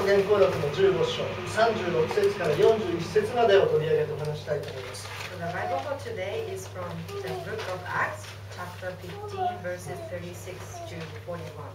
の原稿録の15章36節から41節までを取り上げてお話したいと思います。 So the Bible for today is from the book of Acts, chapter 15, verses 36 to 41.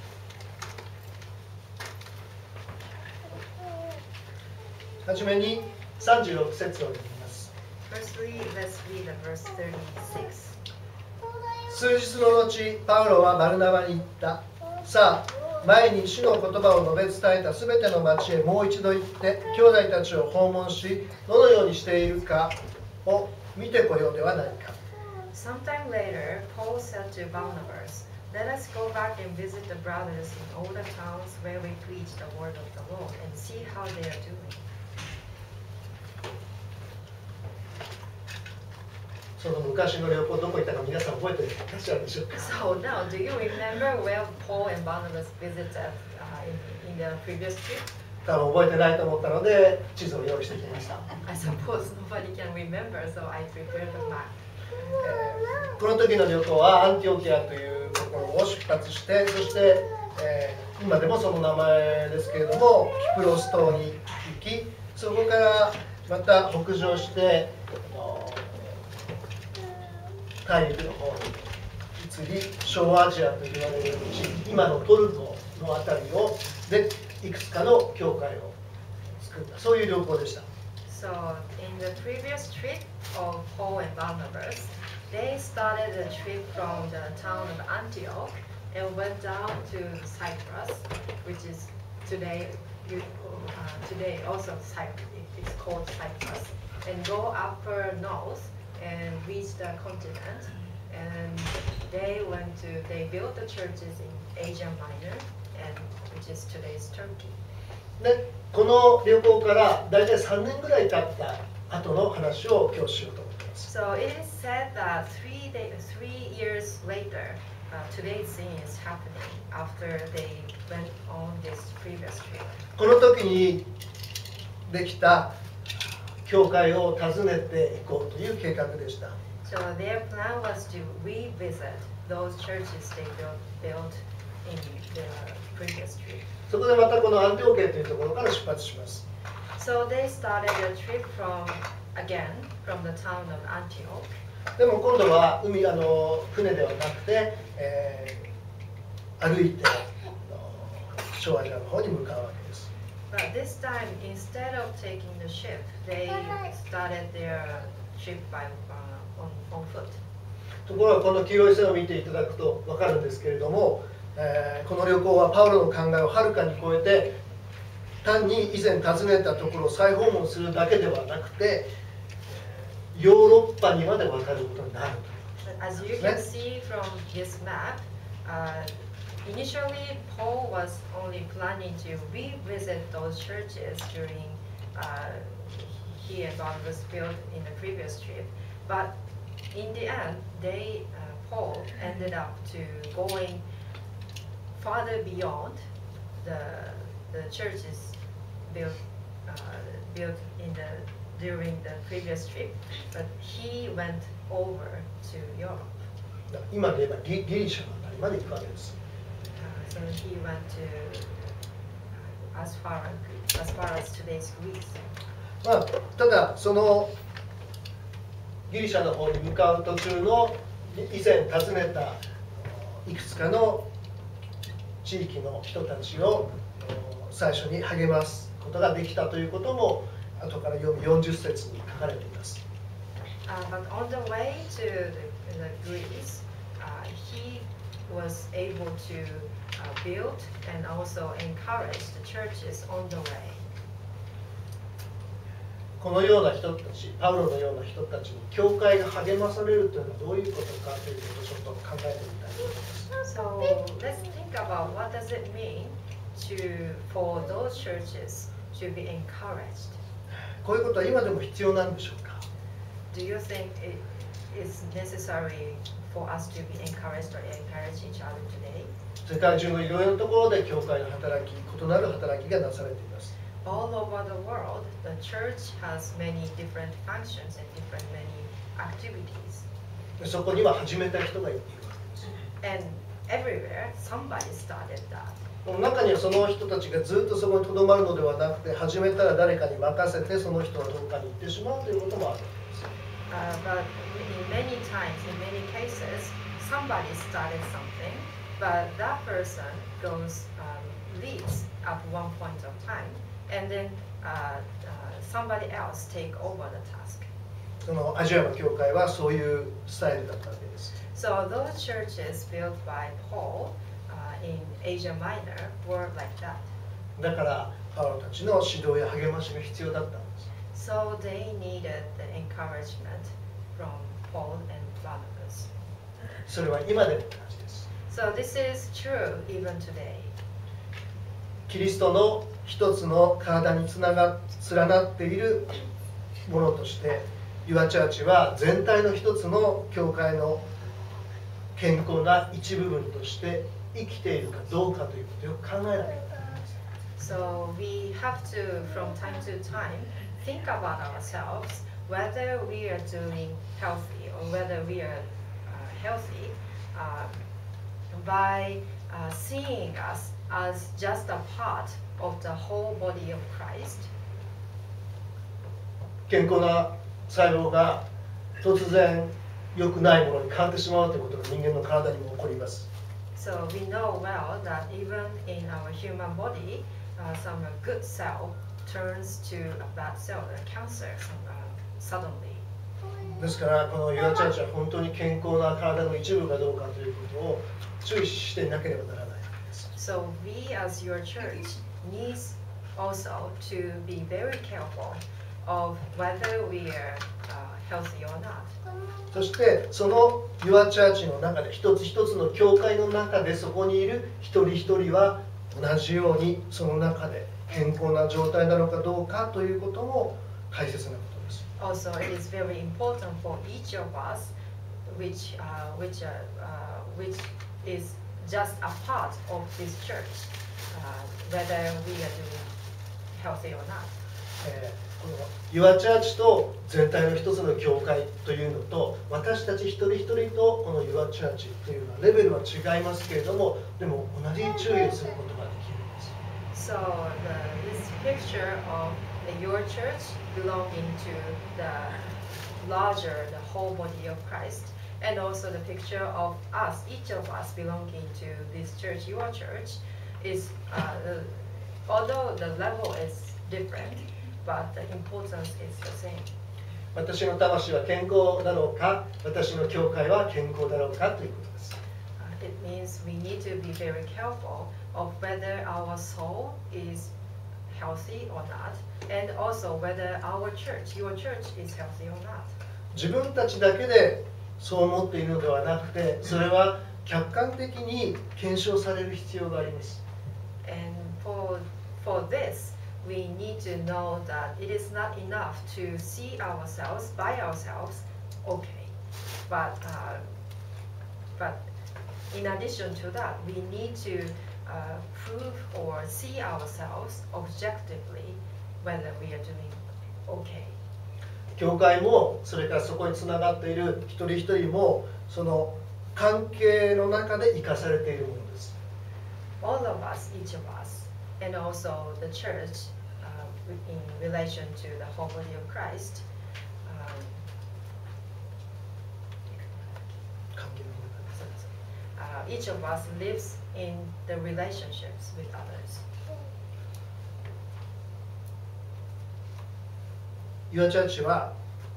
はじめに36節を読みます。 Firstly, let's read the verse 36. 数日の後、パウロはバルナバに言った。さあ、前に主の言葉を述べ伝えたすべての町へもう一度行って、兄弟たちを訪問し、どのようにしているかを見てこようではないか。 Sometime later, Paul said to Barnabas, "Let us go back and visit the brothers in all the towns where we preach the word of the Lord and see how they are doing." その昔の旅行どこ行ったか皆さん覚えていらっしゃるでしょうか。 So now, do you remember where Paul and Barnabas visited in the previous trip? 多分覚えてないと思ったので地図を用意してきました。 I suppose nobody can remember, so I prepared the map. この時の旅行はアンティオキアというところを出発して、そして、今でもその名前ですけれどもキプロス島に行き、そこからまた北上して大陸の方に移り、小アジアと言われる地、今のトルコの辺りをでいくつかの教会を作った、そういう旅行でした。 So in the previous trip of Paul and Barnabas, they started the trip from the town of Antioch and went down to Cyprus, which is today also Cyprus. It's called Cyprus, and go upper north and reach the continent. And they built the churches in Asia Minor, and which is today's Turkey. でこの旅行から大体3年ぐらい経った後の話を今日しようと思っています。 So it is said that 3 years later, today's scene is happening after they went on this previous trip. この時にできた教会を訪ねていこうという計画でした。 So their plan was to revisit those churches they built in the previous trip. そこでまたこのアンティオキアというところから出発します。 So they started a trip from the town of Antioch. でも今度は船ではなくて、歩いて小アジアの方に向かうわけです。 But this time, instead of taking the ship, they started their trip on foot. ところがこの黄色い線を見ていただくと分かるんですけれども、この旅行はパウロの考えをはるかに超えて、単に以前訪ねたところを再訪問するだけではなくて、ヨーロッパにまで渡ることになる。 As you can see from this map, initially Paul was only planning to revisit those churches during he and Barnabas built in the previous trip, but in the end, Paul ended up to going farther beyond the churches built during the previous trip, but he went over to Europe. 今で言えばギリシャの辺りまで行くわけです。 So he went to as far as today's Greece. まあ、ただそのギリシャの方に向かう途中の以前訪ねたいくつかの地域の人たちを最初に励ますことができたということも後から読む40節に書かれています。 But on the way to the Greece, he was able to build and also encourage the churches on the way. このような人たち、パウロのような人たちに教会が励まされるというのはどういうことかということをちょっと考えてみたいと思います。 So let's think about what does it mean for those churches to be encouraged. こういうことは今でも必要なんでしょうか。 Do you think it is necessary for us to be encouraged or encourage each other today? 世界中のいろいろなところで教会の働き、異なる働きがなされています。 All over the world, the church has many different functions and many activities. そこには始めた人がいるわけです。 And everywhere, somebody started that. 中にはその人たちがずっとそこにとどまるのではなくて、始めたら誰かに任せてその人はどこかに行ってしまうということもあるわけです。 But in many times, in many cases, somebody started something, but that person leaves at one point of time, and then somebody else take over the task. そのアジアの教会はそういうスタイルだったわけです。 So those churches built by Paul in Asia Minor were like that. だからパウロたちの指導や励ましが必要だったんです。 So they needed the encouragement from Paul and Barnabas. それは今でも同じです。 So this is true even today. キリストの一つの体に連なっているものとして、ユアチャーチは全体の一つの教会の健康な一部分として生きているかどうかということをよく考えなきゃいけない。 So we have to, from time to time, think about ourselves whether we are doing healthy or whether we are healthy by seeing us as just a part of the whole body of Christ. 健康な細胞が突然良くないものに変わってしまうということが人間の体にも起こります。 So we know well that even in our human body, some good cell turns to a bad cell, cancer, suddenly. ですからこのユアチャーチは本当に健康な体の一部かどうかということを注意していなければならないわけです。 So we as your church needs also to be very careful of whether we are healthy or not. そしてそのユアチャーチの中で一つ一つの教会の中でそこにいる一人一人は同じようにその中で健康な状態なのかどうかということも大切なことです。 Also, it is very important for each of us, which is just a part of this church, whether we are doing healthy or not. このユアチャーチと全体の一つの教会というのと私たち一人一人とこのユアチャーチというのはレベルは違いますけれどもでも同じ注意をすることができるんです。 So this picture of your church belonging to the larger, the whole body of Christ, and also the picture of us, each of us belonging to this church, your church, is although the level is different, but the importance is the same. 私の魂は健康だろうか、私の教会は健康だろうかということです。 It means we need to be very careful of whether our soul is healthy or not, and also whether our church, your church, is healthy or not. 自分たちだけでそう思っているのではなくて、それは客観的に検証される必要があります。 And for this, we need to know that it is not enough to see ourselves by ourselves, okay. But in addition to that, we need to prove or see ourselves objectively whether we are doing okay. 教会もそれからそこにつながっている一人一人もその関係の中で生かされているものです。 All of us, each of us, and also the church in relation to the whole body of Christ, each of us lives in the relationships with others. ユアチャーチは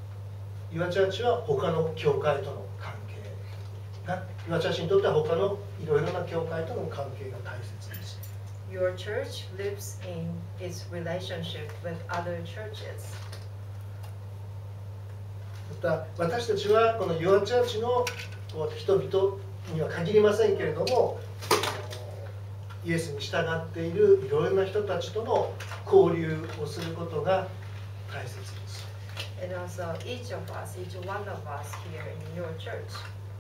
他の教会との関係がユアチャーチにとっては他のいろいろな教会との関係が大切です。 Your church lives in its relationship with other churches. また私たちはこのユアチャーチの人々には限りませんけれどもイエスに従っているいろいろな人たちとの交流をすることが大切です。 And also each of us, each one of us here in your church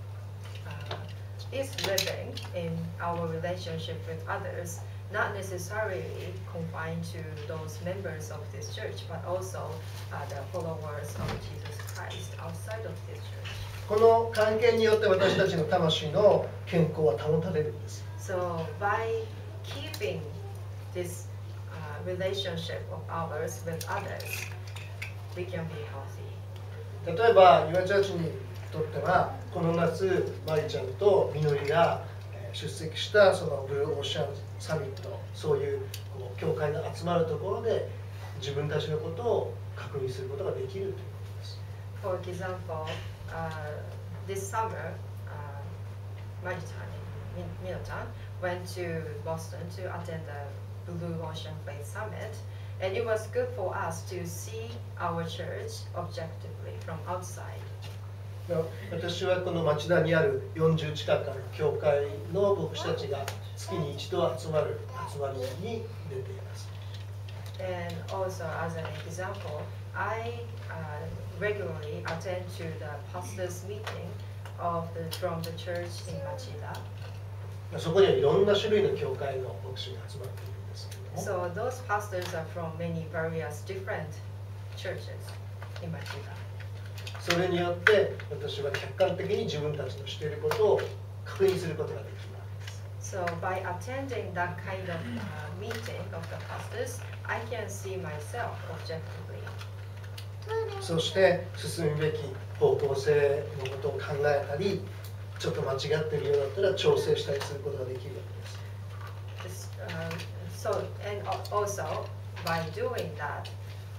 is living in our relationship with others, not necessarily confined to those members of this church, but also the followers of Jesus Christ outside of this church. この関係によって私たちの魂の健康は保たれるんです。 So by keeping this relationship of ours with others, we can be healthy. 例えば、岩チャーチにとっては、この夏、マリちゃんとみのりが出席したそのブルーオーシャンサミット、そういうこう教会が集まるところで、自分たちのことを確認することができるということです。 For example, this summer, Mari-chan and Mino-chan went to Boston to attend the Blue Ocean Faith Summit, and it was good for us to see our church objectively from outside. 私はこの町田にある40近くある教会の牧師たちが月に一度集まる集まりに出ています。 And also, as an example, I regularly attend to the pastors' meeting from the church in Machida. そこにはいろんな種類の教会の牧師が集まっているんですけれども。 So those pastors are from many various different churches in Machida. それによって私は客観的に自分たちのしていることを確認することができるわけです。 So by attending that kind of meeting of the pastors, I can see myself objectively. そして進むべき方向性のことを考えたり、ちょっと間違っているようだったら調整したりすることができるわけです。 So and also by doing that,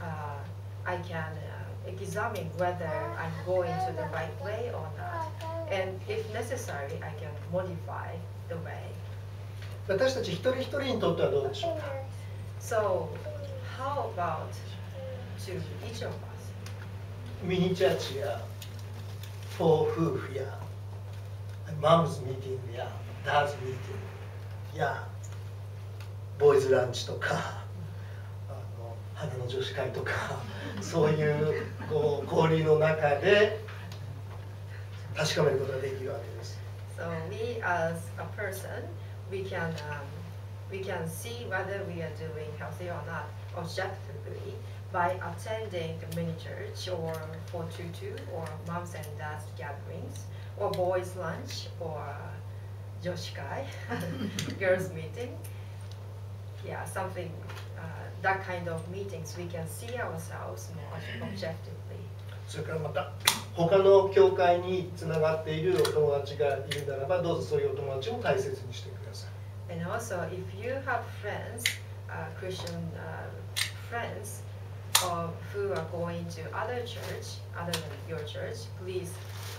I can examine whether I'm going to the right way or not, and if necessary, I can modify the way. 私たち一人一人にとってはどうでしょうか。 So how about to each of us? ミニチャーチやフォー夫婦やマムズミーティングやダーズミーティングやボーイズランチとか花の女子会とかそういう交流の中で確かめることができるわけです。 So we as a person, we can see whether we are doing healthy or not objectively by attending the mini church or 422 or moms and dads gatherings or boys lunch or joshikai, girls meeting. Yeah, something that kind of meetings we can see ourselves more objectively. それからまた他の教会につながっているお友達がいるならばどうぞそういうお友達を大切にしてください。 And also, if you have friends, Christian friends, who are going to other church other than your church, please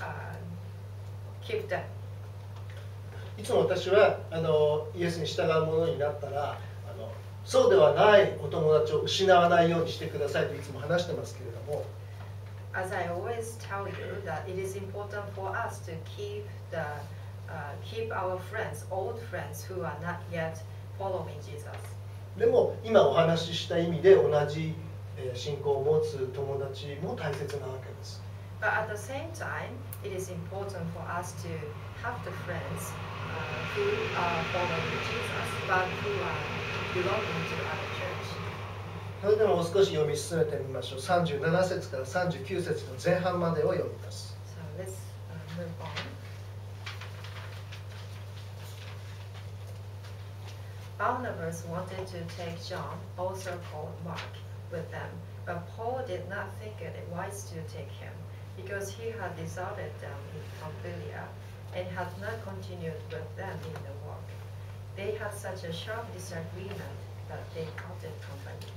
keep them. いつも私はイエスに従うものになったらそうではないお友達を失わないようにしてくださいといつも話してますけれども。 As I always tell you that it is important for us to keep our friends, old friends who are not yet following Jesus. でも今お話しした意味で同じ信仰を持つ友達も大切なわけです。 But at the same time, it is important for us to have the friends who are following Jesus, but who are belonging to other church. それでももう少し読み進めてみましょう。37節から39節の前半までを読みます。 So let's move on. Barnabas wanted to take John, also called Mark, with them, but Paul did not think it wise to take him, because he had deserted them in Pamphylia and had not continued with them in the work. They had such a sharp disagreement that they parted company.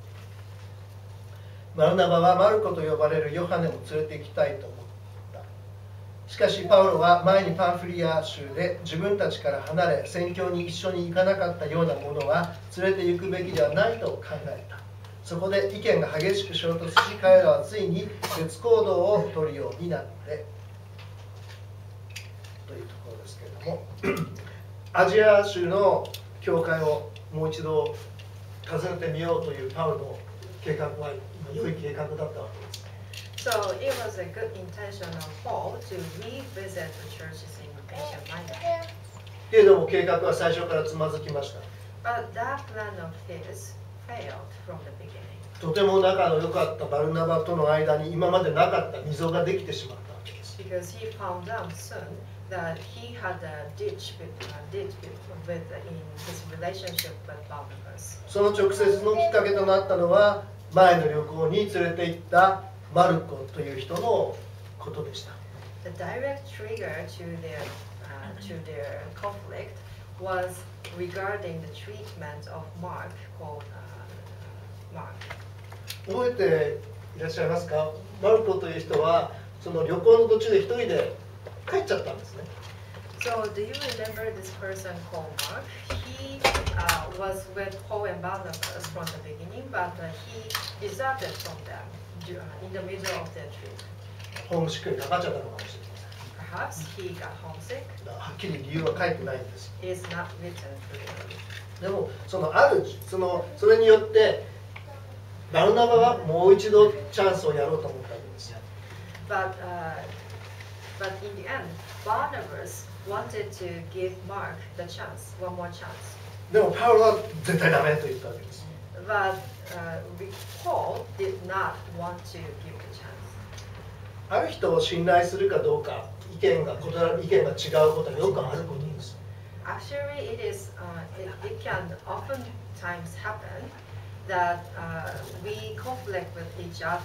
バルナバはマルコと呼ばれるヨハネも連れて行きたいと思った。しかしパウロは前にパンフリア州で自分たちから離れ宣教に一緒に行かなかったようなものは連れて行くべきではないと考えた。そこで意見が激しく衝突し彼らはついに別行動を取るようになってというところですけれどもアジア州の教会をもう一度訪ねてみようというパウロの計画は良い計画だったわけです。 So it was a good intention of Paul to revisit the churches in Asia Minor. けれども計画は最初からつまずきました。 But that plan of his failed from the beginning. とても仲の良かったバルナバとの間に今までなかった溝ができてしまったわけです。 Because he found out soon that he had a ditch with in his relationship with Barnabas. その直接のきっかけとなったのは、前の旅行に連れて行ったマルコという人のことでした。 The direct trigger to their conflict was regarding the treatment of Mark called Mark. 覚えていらっしゃいますか？マルコという人はその旅行の途中で一人で帰っちゃったんですね。 So do you remember this person called Mark? He was with Paul and Barnabas from the beginning, but he deserted from them in the middle of their trip. ホームシックにかかっちゃったのかもしれない。 Perhaps he got homesick. はっきり理由は書いてないんです。 It is not written clearly. でもそれによってバルナバはもう一度チャンスをやろうと思ったわけです。 But in the end, Barnabas wanted to give Mark the chance, one more chance. でもパウロは絶対ダメと言ったわけです。 But Paul did not want to give the chance. ある人を信頼するかどうか、意見が違うことはよくあることです。 Actually, it can oftentimes happen that we conflict with each other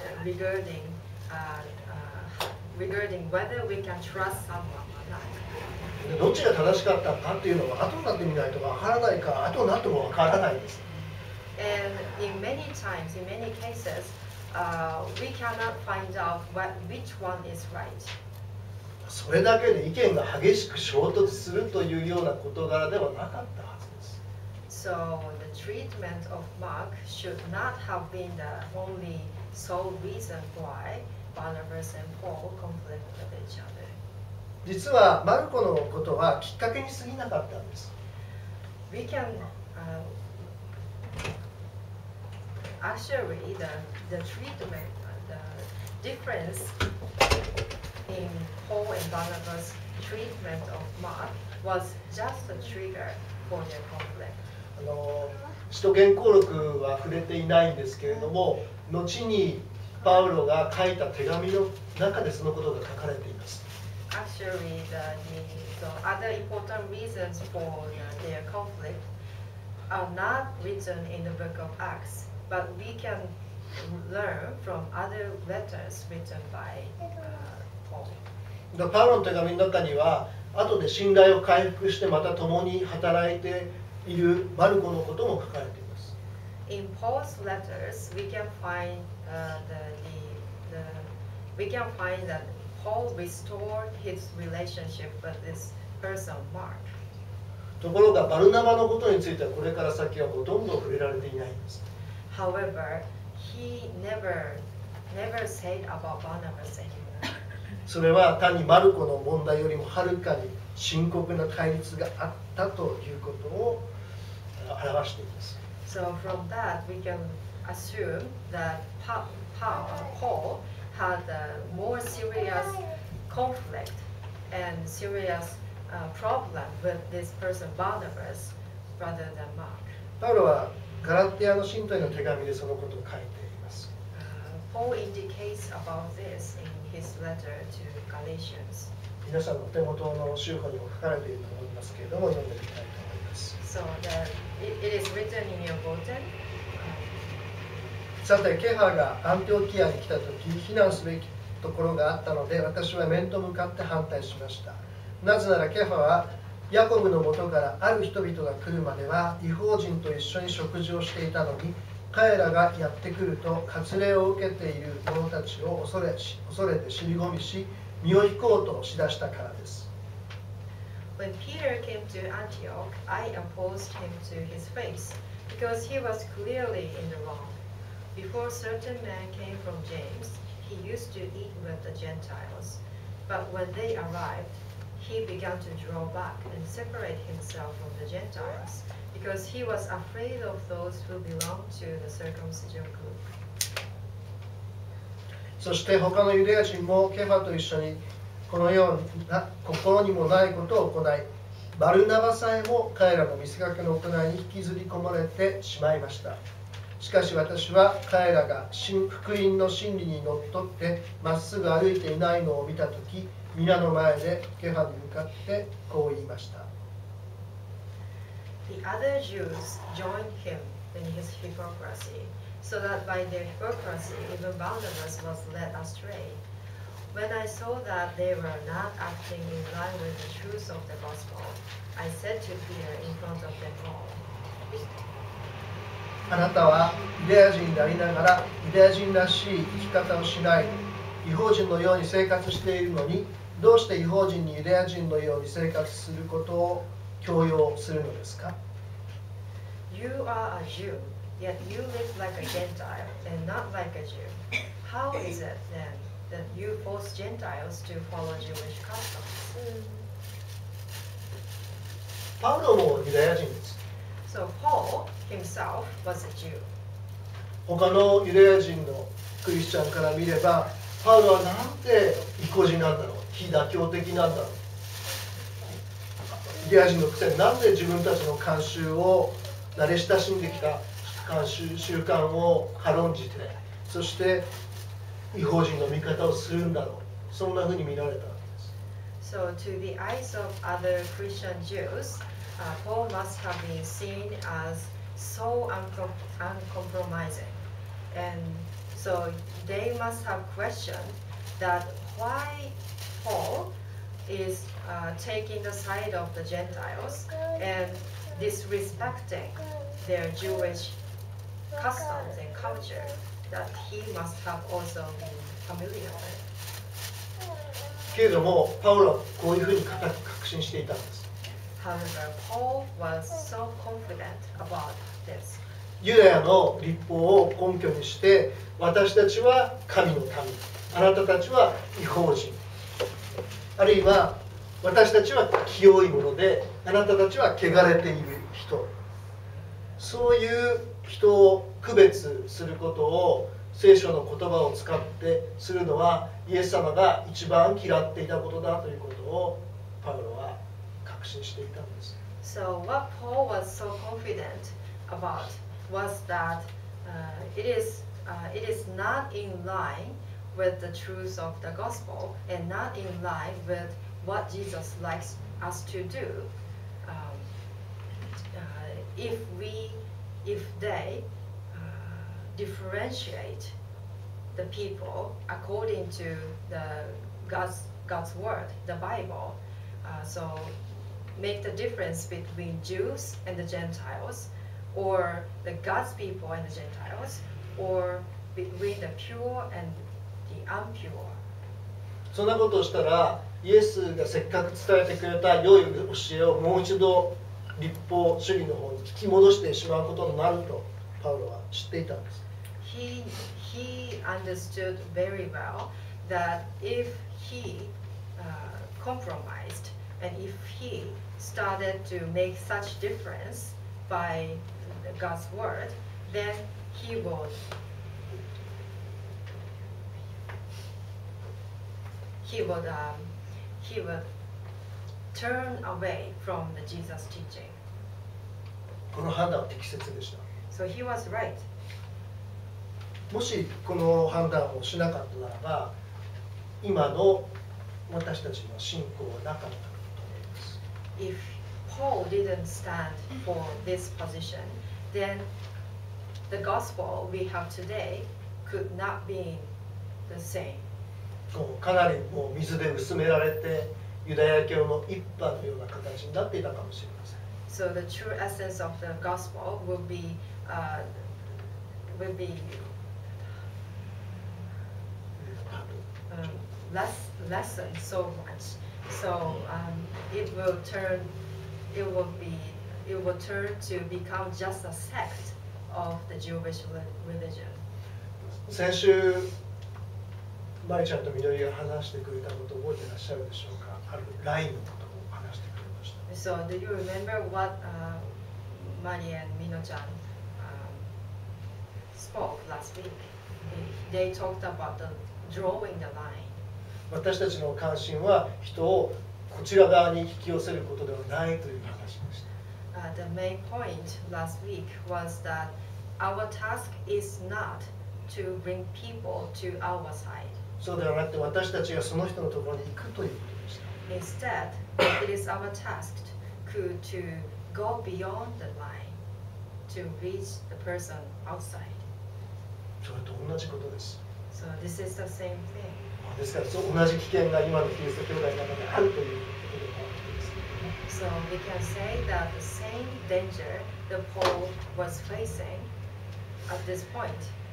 regarding whether we can trust someone or not. どっちが正しかったかっていうのは後になってみないとわからないか、後になってもわからないです。 And in many cases, we cannot find out which one is right. それだけで意見が激しく衝突するというような事柄ではなかったはずです。 So the treatment of Mark should not have been the only sole reason why Barnabas and Paul conflict with each other. 実はマルコのことはきっかけに過ぎなかったんです。 We can actually the treatment, the difference in Paul and Barnabas' treatment of Mark was just a trigger for their conflict. 使徒言行録は触れていないんですけれども、後にパウロが書いた手紙の中でそのことが書かれています。 Actually, the other important reasons for their conflict are not written in the book of Acts, but we can learn from other letters written by Paul. パウロの手紙の中には、後で信頼を回復してまた共に働いているマルコのことも書かれています。 In Paul's letters, we can find that Paul restored his relationship with this person, Mark. ところがバルナバのことについてはこれから先はほとんど触れられていないんです。 However, he never said about Barnabas anymore. それは単にマルコの問題よりもはるかに深刻な対立があったということを表しています。 So from that, we can assume that Paul had a more serious conflict and serious problem with this person Barnabas rather than Mark. パウロはガラティアの信徒への手紙でそのことを書いています。 Paul indicates about this in his letter to Galatians. 皆さんの手元の週報にも書かれていると思いますけれども、読んでみたいと思います。 So it is written in your bulletin. さて、ケファがアンティオキアに来たとき、非難すべきところがあったので、私は面と向かって反対しました。なぜならケファは、ヤコブのもとからある人々が来るまでは、異邦人と一緒に食事をしていたのに、彼らがやってくると、割礼を受けている者たちを恐れて尻込みし、身を引こうとしだしたからです。 When Peter came to Antioch, I opposed him to his face, because he was clearly in the wrong. Before certain men came from James, he used to eat with the Gentiles. But when they arrived, he began to draw back and separate himself from the Gentiles, because he was afraid of those who belonged to the circumcision group. そして他のユダヤ人もケファと一緒にこのような心にもないことを行い、バルナバさえも彼らの見せかけの行いに引きずり込まれてしまいました。しかし私は彼らが福音の真理にのっとってまっすぐ歩いていないのを見たとき、 皆の前でケファに向かってこう言いました。 The other Jews joined him in his hypocrisy, so that by their hypocrisy even Barnabas was led astray. When I saw that they were not acting in line with the truth of the gospel, I said to Peter in front of them all, あなたはユダヤ人でありながらユダヤ人らしい生き方をしない異邦人のように生活しているのに、どうして異邦人にユダヤ人のように生活することを強要するのですか？ You are a Jew, yet you live like a Gentile and not like a Jew. How is it then that you force Gentiles to follow Jewish customs? パウロもユダヤ人です。 So Paul himself was a Jew. 他のユダヤ人のクリスチャンから見れば、パウロはなんて異邦人なんだろう、非妥協的なんだろう。ユダヤ人のくせになんで自分たちの慣習を慣れ親しんできた習慣を軽んじて、そして異邦人の味方をするんだろう。そんなふうに見られたわけです。 So to the eyes of other Christian Jews, Paul must have been seen as so uncompromising. And so they must have questioned that why Paul is taking the side of the Gentiles and disrespecting their Jewish customs and culture that he must have also been familiar with. けれども、パウロはこういうふうに固く確信していたんです。 However, Paul was so confident about this. ユダヤの律法を根拠にして、私たちは神の民、あなたたちは異邦人、あるいは私たちは清いもので、あなたたちは汚れている人、そういう人を区別することを聖書の言葉を使ってするのはイエス様が一番嫌っていたことだということをパウロは確信していたんです。 So what Paul was so confident about was that it is not in line with the truth of the gospel and not in line with what Jesus likes us to do. If they differentiate the people according to God's word, the Bible, so make the difference between Jews and the Gentiles, or the God's people and the Gentiles, or between the pure and the impure. そんなことをしたら、イエスがせっかく伝えてくれた良い教えをもう一度律法主義の方に引き戻してしまうことになるとパウロは知っていたんです。 He understood very well that if he compromised and if he started to make such difference by God's word, then he would turn away from the Jesus teaching. この判断は適切でした。 So he was right. もしこの判断をしなかったならば、今の私たちの信仰はなかったと思います。 If Paul didn't stand for this position, then the gospel we have today could not be the same. かなりもう水で薄められて、ユダヤ教の一派のような形になっていたかもしれません。 So the true essence of the gospel will be lessened so much. So it will turn to become just a sect of the Jewish religion. 先週マリちゃんとみのりが話してくれたことを覚えていらっしゃるでしょうか。あるラインのことを話してくれました。 So do you remember what Mari and Mino-chan spoke last week? They talked about drawing the line. 私たちの関心は人をこちら側に引き寄せることではないという話でした。 The main point last week was that our task is not to bring people to our side. そうではなくて私たちがその人のところに行くということでした。 Instead, it is our task to go beyond the line to reach the person outside. それと同じことです。 So this is the same thing. ですから同じ危険が今のキリスト教会の中にあるということでもあるわけですけどね。 So we can say that the same danger that Paul was facing at this point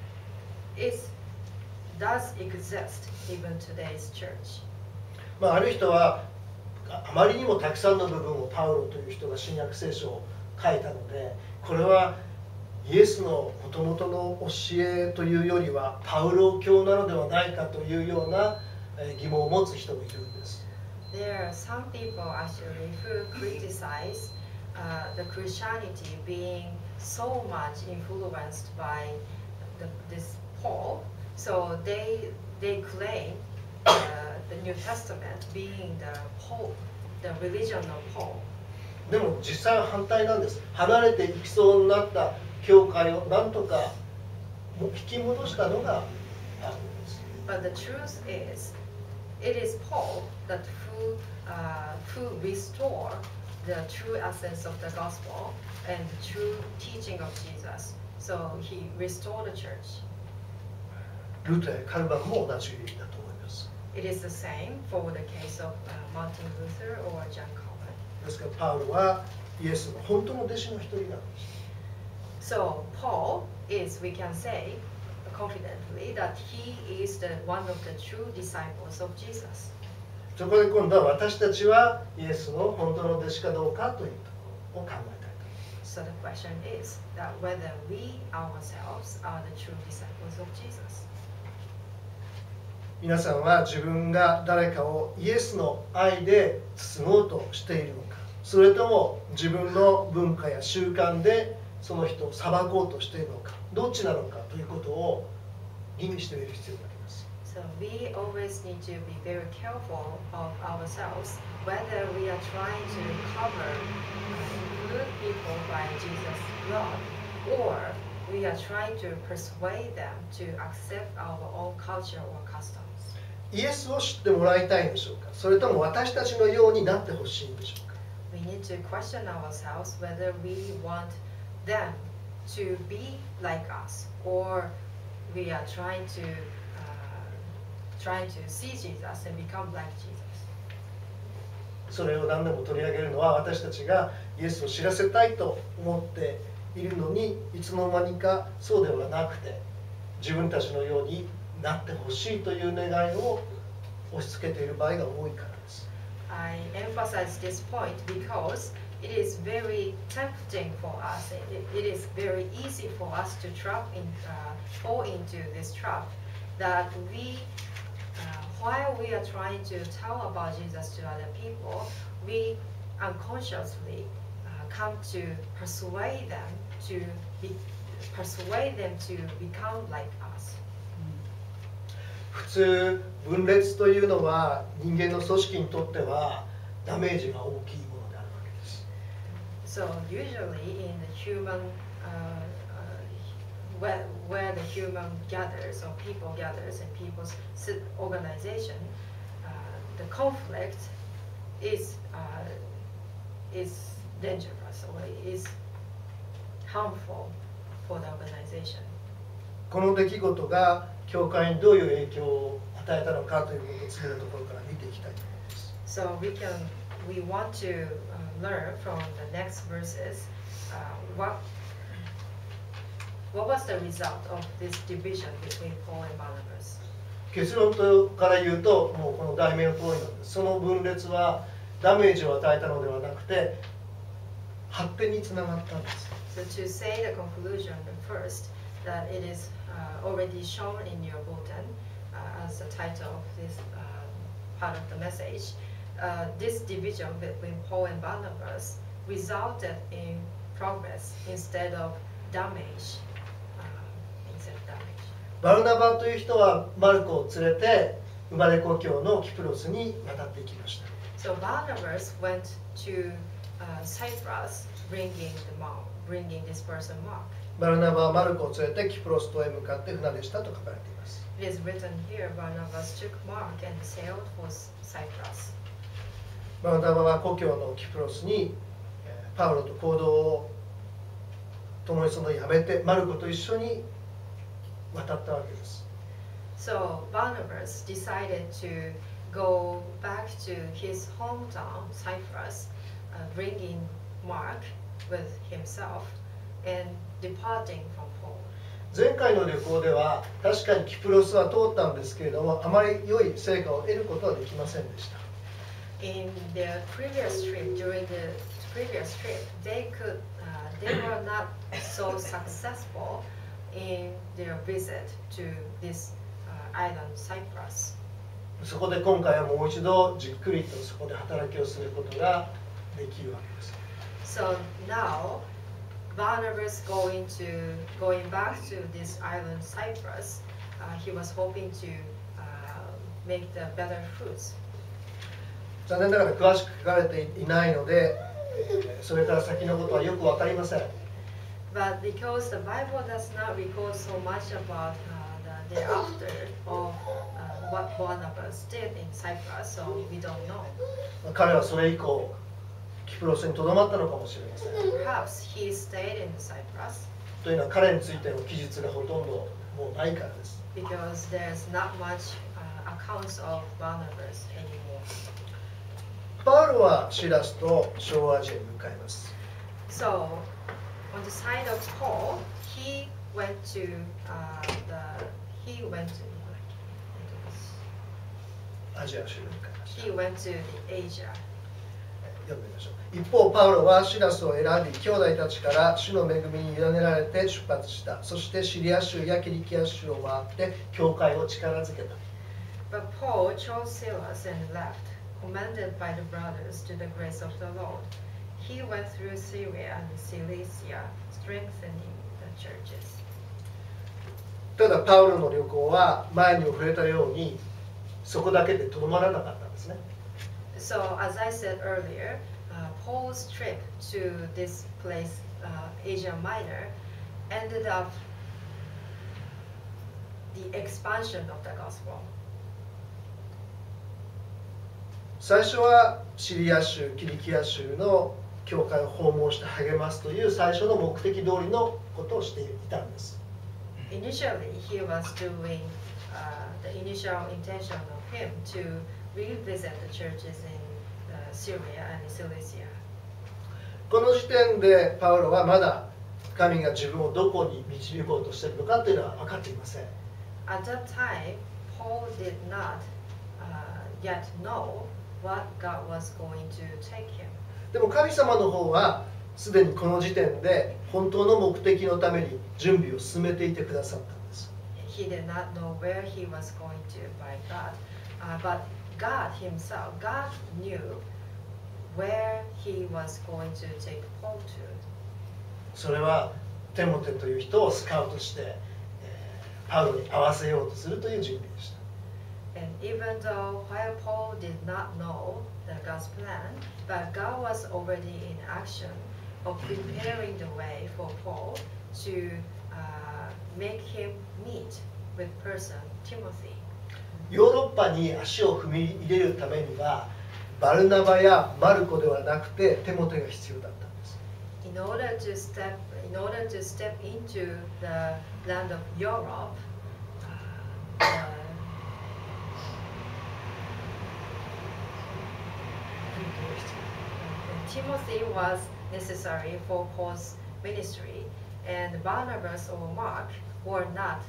does exist even today's church. ある人はあまりにもたくさんの部分をパウロという人が新約聖書を書いたので、これはイエスのもともとの教えというよりはパウロ教なのではないかというような疑問を持つ人もいるんです。 There are some people actually who criticize the Christianity being so much influenced by this Paul. So they claim the New Testament being the religion of Paul. でも実際は反対なんです。離れていきそうになった教会をなんとか引き戻したのがパウロです。 But the truth is, it is Paul that who restore the true essence of the gospel and the true teaching of Jesus. So he restored the church. ルーターやカルバンも同じだと思います。 It is the same for the case of Martin Luther or John Calvin. ですからパウロはイエスの本当の弟子の一人なんです。 So Paul is, we can say confidently, that he is one of the true disciples of Jesus. そこで今度は私たちはイエスの本当の弟子かどうかというところを考えたいと思います。 So the question is that whether we ourselves are the true disciples of Jesus. 皆さんは自分が誰かをイエスの愛で包もうとしているのか、それとも自分の文化や習慣でその人を裁こうとしているのか、どっちなのかということを吟味してみる必要があります。 So we always need to be very careful of ourselves whether we are trying to cover good people by Jesus' love or we are trying to persuade them to accept our own culture or customs. イエスを知ってもらいたいんでしょうか、それとも私たちのようになってほしいんでしょうか。 We need to question ourselves whether we want them to be like us or we are trying to see Jesus and become like Jesus. それを何でも取り上げるのは私たちがイエスを知らせたいと思っているのに、いつの間にかそうではなくて自分たちのようになってほしいという願いを押し付けている場合が多いからです。 I emphasize this point because it is very tempting for us. It is very easy for us to fall into this trap that while we are trying to tell about Jesus to other people, we unconsciously come to persuade them to become like us. 普通分裂というのは人間の組織にとってはダメージが大きいものであるわけです。 So usually in the human where the human gathers or people gathers and people's organization, the conflict is dangerous or is harmful for the organization. この出来事が教会にどういう影響を与えたのかということを次のところから見ていきたいと思います。 So we want to learn from the next verses what was the result of this division between Paul and Barnabas? 結論から言うともうこの題名の通りなんです。その分裂はダメージを与えたのではなくて発展につながったんです。 So to say the conclusion first, that it is already shown in your bulletin as the title of this part of the message, this division between Paul and Barnabas resulted in progress instead of damage. バルナバという人はマルコを連れて生まれ故郷のキプロスに渡っていきました。 So Barnabas went to Cyprus, bringing this person Mark. バルナバはマルコを連れてキプロス島へ向かって船でしたと書かれています。 it is written here, Barnabas took Mark and sailed for Cyprus. バナバは故郷のキプロスにパウロと行動を共にそのやめてマルコと一緒に渡ったわけです。 So Barnabas decided to go back to his hometown, Cyprus, bringing Mark with himself and departing from Paul. 前回の旅行では確かにキプロスは通ったんですけれども、あまり良い成果を得ることはできませんでした。 In the previous trip, during the previous trip, they were not so successful in their visit to this island, Cyprus. そこで今回はもう一度じっくりとそこで働きをすることができるわけです。 So now, Barnabas going back to this island, Cyprus, he was hoping to make the better fruits. 残念ながら詳しく書かれていないので、それから先のことはよくわかりません。 But because the Bible does not record so much about the thereafter of what Barnabas did in Cyprus, so we don't know. 彼はそれ以降、キプロスにとどまったのかもしれません。 Perhaps he stayed in Cyprus. というのは彼についての記述がほとんどもうないからです。 Because there's not much accounts of Barnabas anymore. パウロはシラスと小アジアに向かいます。 So, on the side of Paul, he went to アジア州に向かいました。 he went to the Asia. 読んでみましょう。一方、パウロはシラスを選び、兄弟たちから主の恵みに委ねられて出発した。そしてシリア州やキリキア州を回って教会を力づけた。 But Paul chose Silas and left, commended by the brothers to the grace of the Lord. He went through Syria and Cilicia, strengthening the churches. ただ、パウロの旅行は前にも触れたように、そこだけでとどまらなかったんですね。 So, as I said earlier, Paul's trip to this place, Asia Minor, ended up the expansion of the gospel. 最初はシリア州、キリキア州の教会を訪問して励ますという最初の目的通りのことをしていたんです。 Initially, he was doing the initial intention of him to revisit the churches in Syria and Cilicia. この時点でパウロはまだ神が自分をどこに導こうとしているのかというのは分かっていません。 At that time, Paul did not yet know what God was going to take him. でも神様の方はすでにこの時点で本当の目的のために準備を進めていてくださったんです。 He did not know where he was going to by God, but God himself, God knew where he was going to take Paul to. それはテモテという人をスカウトして、パウロに合わせようとするという準備でした。 And even though while Paul did not know the God's plan, but God was already in action of preparing the way for Paul to make him meet with person Timothy. ヨーロッパに足を踏み入れるためにはバルナバやマルコではなくてテモテが必要だったんです。 In order to step into the land of Europe, Timothy was necessary for Paul's ministry, and Barnabas or Mark were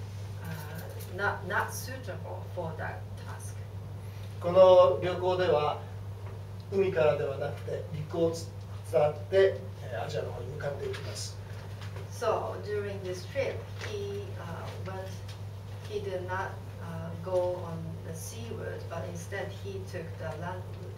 not suitable for that task. この旅行では海からではなくて陸を伝ってアジアの方に向かっていきます。 So during this trip, he did not go on the sea route, but instead he took the land route.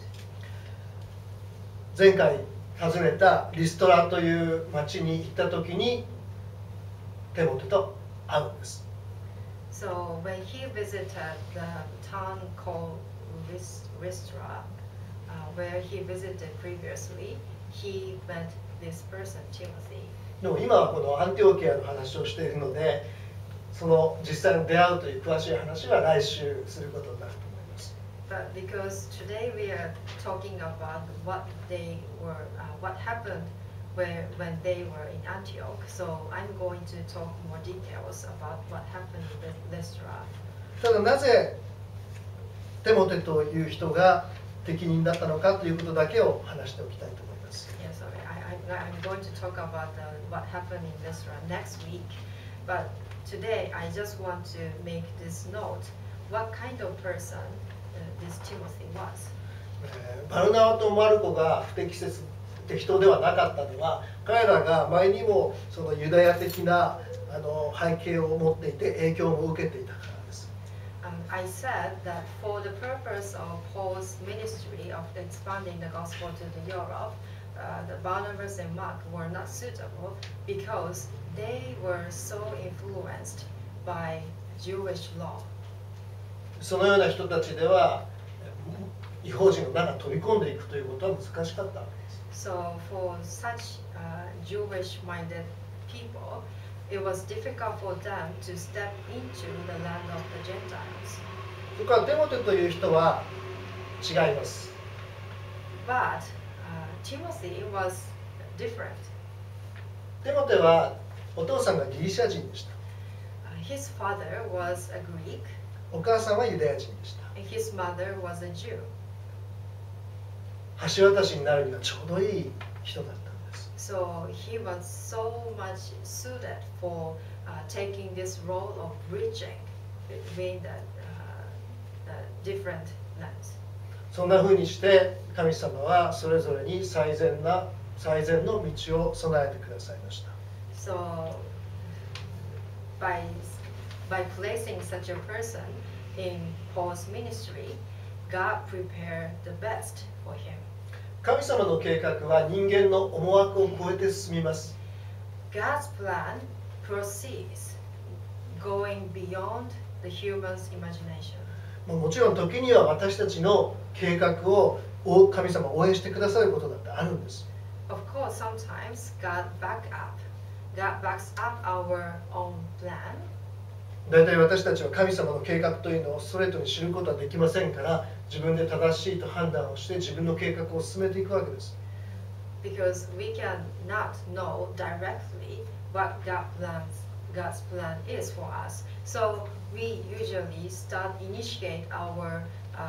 前回訪ねたリストラという町に行った時にテモテと会うんです。 So when he visited the town called Lystra, where he visited previously, he met this person, Timothy. でも今はこのアンティオキアの話をしているので、 その実際に出会うという詳しい話は来週することになると思います。 But because today we are talking about what they were, what happened when they were in Antioch, so I'm going to talk more details about what happened with Lystra. ただなぜテモテという人が適任だったのかということだけを話しておきたいと思います。 Yeah, sorry, I'm going to talk about what happened in Lystra next week, but today I just want to make this note: what kind of person this Timothy was. バルナバとマルコが不適当ではなかったのは、彼らが前にもそのユダヤ的な背景を持っていて影響も受けていたからです。 I said that for the purpose of Paul's ministry of expanding the gospel to the Europe, the Barnabas and Mark were not suitable because they were so influenced by Jewish law. そのような人たちでは異邦人の中に飛び込んでいくということは難しかったわけです。 So for such Jewish-minded people, it was difficult for them to step into the land of the Gentiles. それからテモテという人は違います。 But Timothy was different. テモテはお父さんがギリシャ人でした。 His father was a Greek. お母さんはユダヤ人でした。 And his mother was a Jew. 橋渡しになるにはちょうどいい人だったんです。 So he was so much suited for taking this role of bridging between the different lands. そんな風にして神様はそれぞれに最善の道を備えてくださいました。 So by placing such a person in Paul's ministry, God prepared the best for him. 神様の計画は人間の思惑を超えて進みます。 God's plan proceeds, going beyond the human's imagination. もちろん時には私たちの計画を神様応援してくださることだってあるんです。 Of course, sometimes God backs up our own plan. 大体私たちは神様の計画というのをストレートに知ることはできませんから、自分で正しいと判断をして自分の計画を進めていくわけです。 Because we cannot know directly what God's plan is for us. So we usually initiate our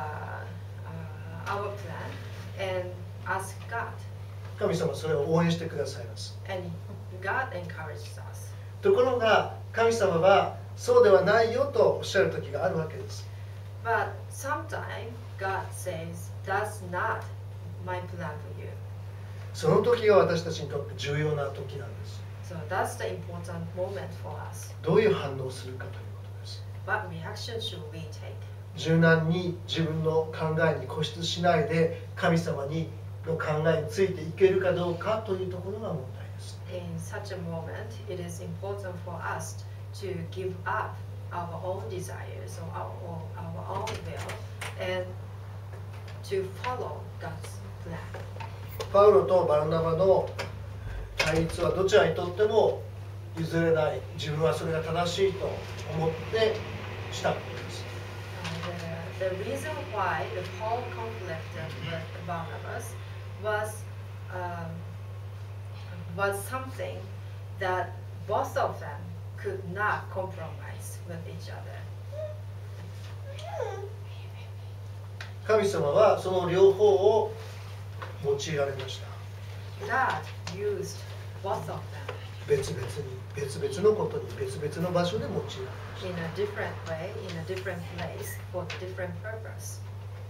plan and ask God. 神様はそれを応援してくださいます。 And God encourages us. ところが神様はそうではないよとおっしゃる時があるわけです。 But sometimes God says, "That's not my plan for you." その時が私たちにとって重要な時なんです。 So that's the important moment for us. どういう反応をするかということです。 What reaction should we take? 柔軟に自分の考えに固執しないで神様の考えについていけるかどうかというところが問題です。 In such a moment, it is important for us to give up our own desires or our own will and to follow God's plan. パウロとバルナバの対立はどちらにとっても譲れない、自分はそれが正しいと思ってしたことです。 The reason why the Paul conflicted with Barnabas was something that both of them could not compromise with each other. 神様はその両方を用いられました。 God used both of them 別々のことに別々の場所で用いられました。 in a different way, in a different place, for different purpose.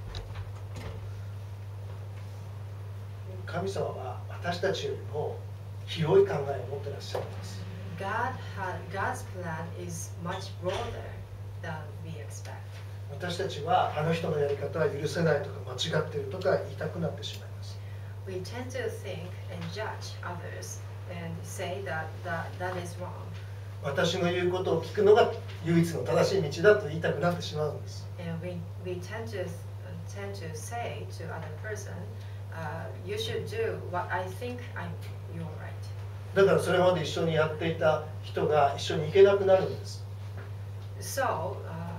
神様は私たちよりも広い考えを持っていらっしゃいます。 God's plan is much broader than we expect. 私たちはあの人のやり方は許せないとか間違っているとか言いたくなってしまいます。 We tend to think and judge others and say that is wrong. 私の言うことを聞くのが唯一の正しい道だと言いたくなってしまうんです。 And we tend to say to other person, you should do what I think you're right. だからそれまで一緒にやっていた人が一緒に行けなくなるんです。 So,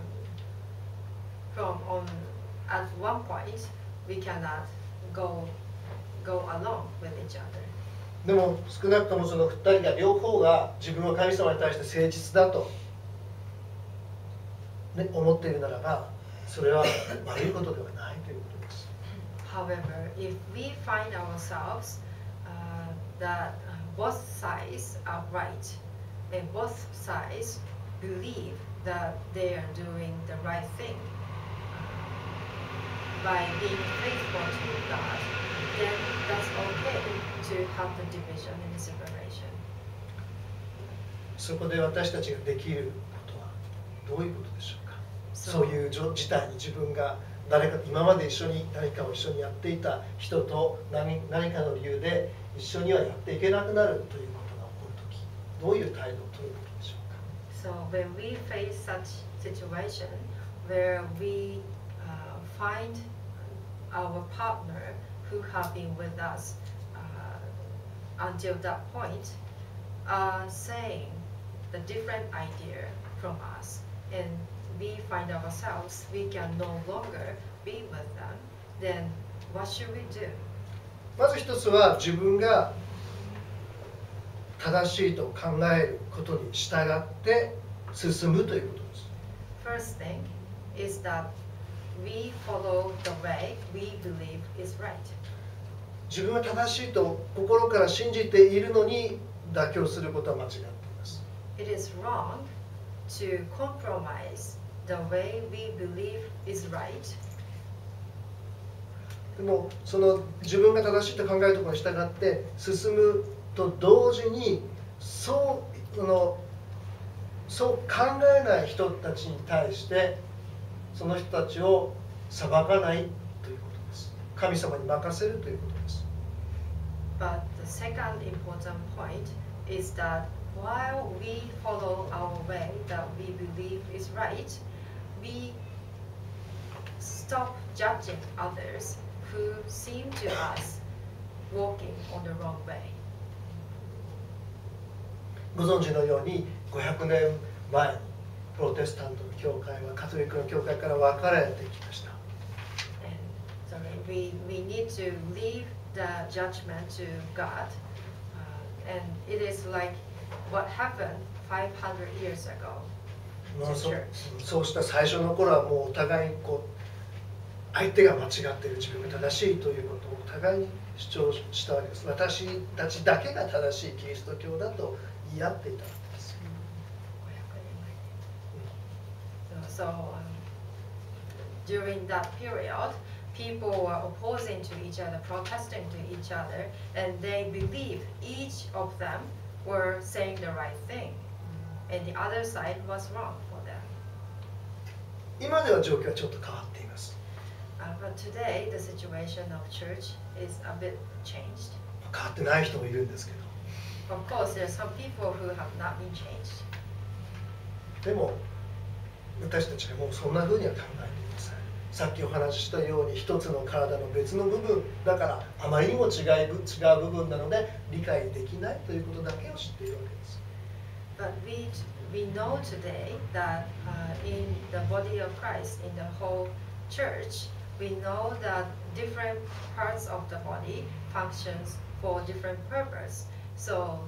at one point, we cannot go along with each other. でも少なくともその2人が両方が自分は神様に対して誠実だと、ね、思っているならば、それは悪いことではないということです。 However, if we find ourselves that both sides are right and both sides believe that they are doing the right thing by being faithful to God, then that's okay to have the division and the separation. そこで私たちができることはどういうことでしょうか。そういう事態に自分が今まで何かを一緒にやっていた人と何かの理由で一緒にはやっていけなくなるということが起こるとき、どういう態度を取るべきでしょうか。 So when we face such situation where we find our partner who have been with us until that point saying the different idea from us, and we find ourselves we can no longer be with them, then what should we do? まず一つは自分が正しいと考えることに従って進むということです。 First thing is that we follow the way we believe is right. 自分は正しいと心から信じているのに妥協することは間違っています。 It is wrong to compromise the way we believe is right. でもその自分が正しいと考えるところに従って進むと同時にそう考えない人たちに対してその人たちを裁かないということです。神様に任せるということです。 But the second important point is that while we follow our way that we believe is right, we stop judging others who seem to us walking on the wrong way. ご存知のように500年前にプロテスタントの教会はカトリックの教会から分かれてきました。 We need to leave the judgment to God, and it is like what happened 500 years ago. そうした最初の頃はもうお互いに相手が間違っている自分が正しいということをお互いに主張したわけです。私たちだけが正しいキリスト教だと言い合っていたわけです。 So during that period, people were opposing to each other, protesting to each other, and they believed each of them were saying the right thing, and the other side was wrong for them. 今では状況はちょっと変わっています。 But today, the situation of church is a bit changed. 変わってない人もいるんですけど。 Of course, there are some people who have not been changed. でも私たちはもうそんなふうには考えていません。さっきお話ししたように一つの体の別の部分だからあまりにも違う部分なので理解できないということだけを知っているわけです。 But we know today that in the body of Christ, in the whole church, we know that different parts of the body functions for different purpose. So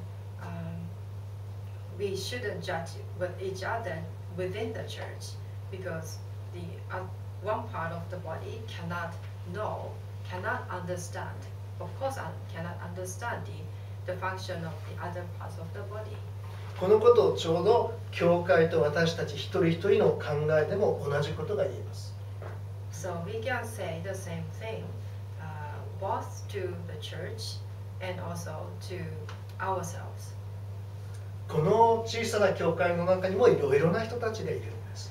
we shouldn't judge with each other within the church because the one part of the body cannot know, cannot understand. Of course, I cannot understand the function of the other parts of the body. このことをちょうど教会と私たち一人一人の考えでも同じことが言えます。 So we can say the same thing, both to the church and also to ourselves. この小さな教会の中にもいろいろな人たちがいるんです。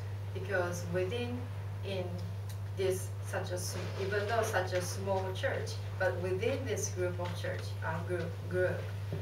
Because in this even though such a small church, but within this group of church group,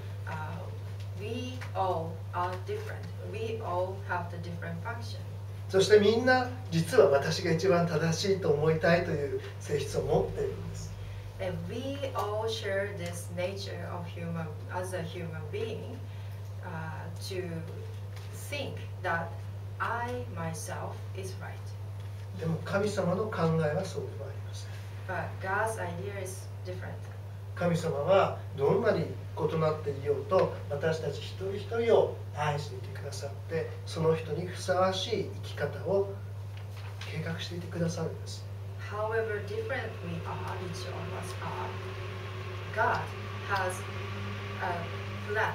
we all are different. We all have the different function. そしてみんな実は私が一番正しいと思いたいという性質を持っているんです。 And we all share this nature of as a human being, to think that I myself is right. でも神様の考えはそうではありません。 But God's idea is different. 神様はどんなに異なっていようと私たち一人一人を愛していてくださって、その人にふさわしい生き方を計画していてくださるんです。 However different we are, each of us are, God has a plan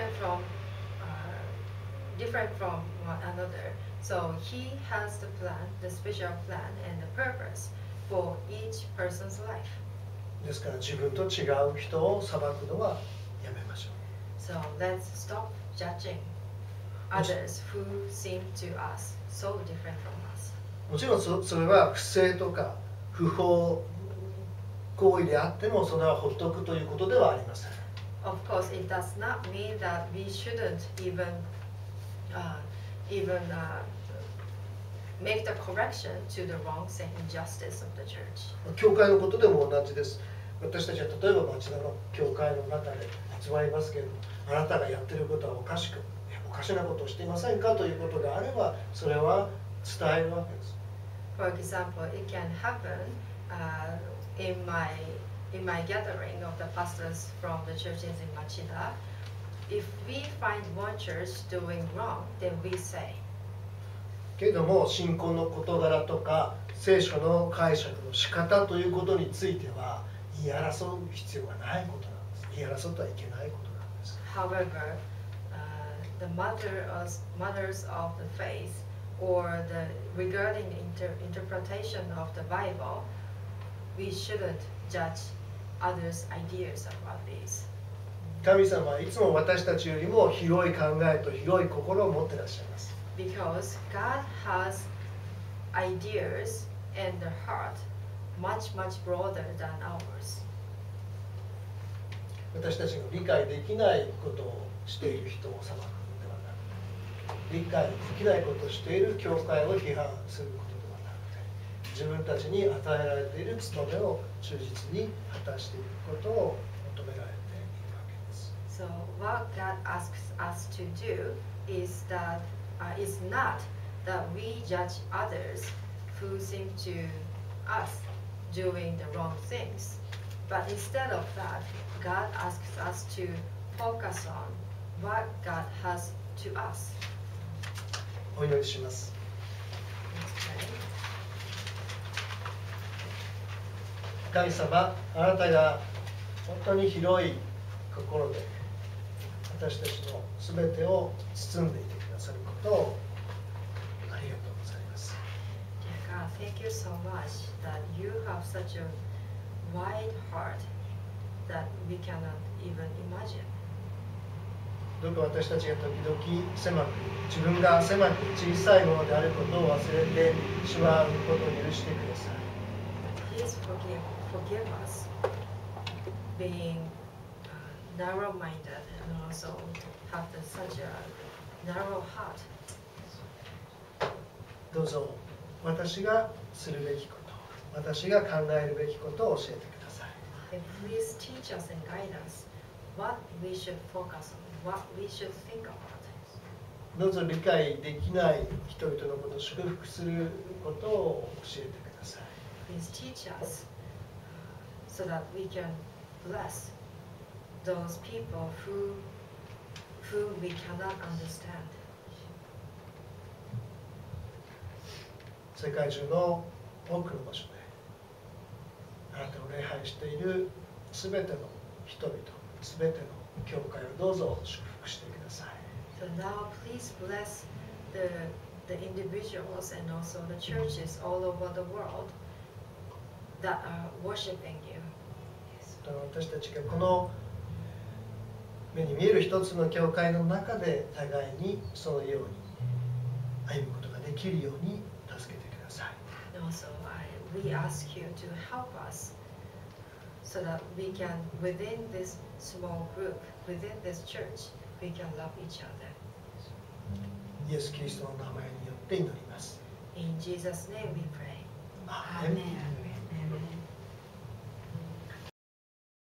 different from one another. So He has the plan, the special plan and the purpose for each person's life. ですから自分と違う人を裁くのはやめましょ So let's stop judging others who seem to us so different from us. う。もちろんそれは不正とか不法行為であってもそれはほっとくということではありません。 Of course, it does not mean that we shouldn't make the correction to the wrongs and injustice of the church. 教会のことでも同じです。私たちは例えば町田の教会の中で集まりますけれども、あなたがやってることはおかしなことをしていませんかということがあれば、それは伝えるわけです。 For example, it can happen in my gathering of the pastors from the churches in Machida. If we find one church doing wrong, then we say. けれども信仰の事柄とか聖書の解釈の仕方ということについては言い争う必要がないことなんです。言い争ってはいけないことなんです。 However, the mothers of the faith or regarding interpretation of the Bible, we shouldn't judge others' ideas about these. 神様はいつも私たちよりも広い考えと広い心を持っていらっしゃいます。 Because God has ideas and the heart much broader than ours. 私たちが理解できないことをしている人を裁くのではなくて、理解できないことをしている教会を批判することではなくて、自分たちに与えられている務めを忠実に果たしていくことを求められているわけです。 So what God asks us to do is not that we judge others who seem to us doing the wrong things, but instead of that, God asks us to focus on what God has to us. お祈りします。 Let's pray. 神様、あなたが本当に広い心で私たちのすべてを包んでいてくださることをありがとうございます。 Dear God, thank you so much that you have such a wide heart that we cannot even imagine. どうか私たちが時々狭く、自分が狭く小さいものであることを忘れてしまうことを許してください。 Please forgive us being narrow-minded and also have such a narrow heart. どうぞ私がするべきこと、私が考えるべきことを教えてください。 And please teach us and guide us what we should focus on, what we should think about. どうぞ理解できない人々のことを祝福することを教えてください。 Please teach us so that we can bless those people who we cannot understand. 世界中の多くの場所であなたを礼拝しているすべての人々、すべての教会をどうぞ祝福してください。 So now please bless the individuals and also the churches all over the world that are worshiping you. 私たちがこの目に見える一つの教会の中で互いにそのように歩むことができるように助けてください。 And also, we ask you to help us so that we can, within this small group, within this church, we can love each other. イエス・キリストの名前によって祈ります。 In Jesus' name we pray. アーメン。